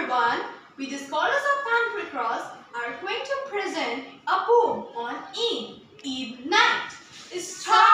everyone, we the scholars of Pantry Cross are going to present a poem on Eid night. Start!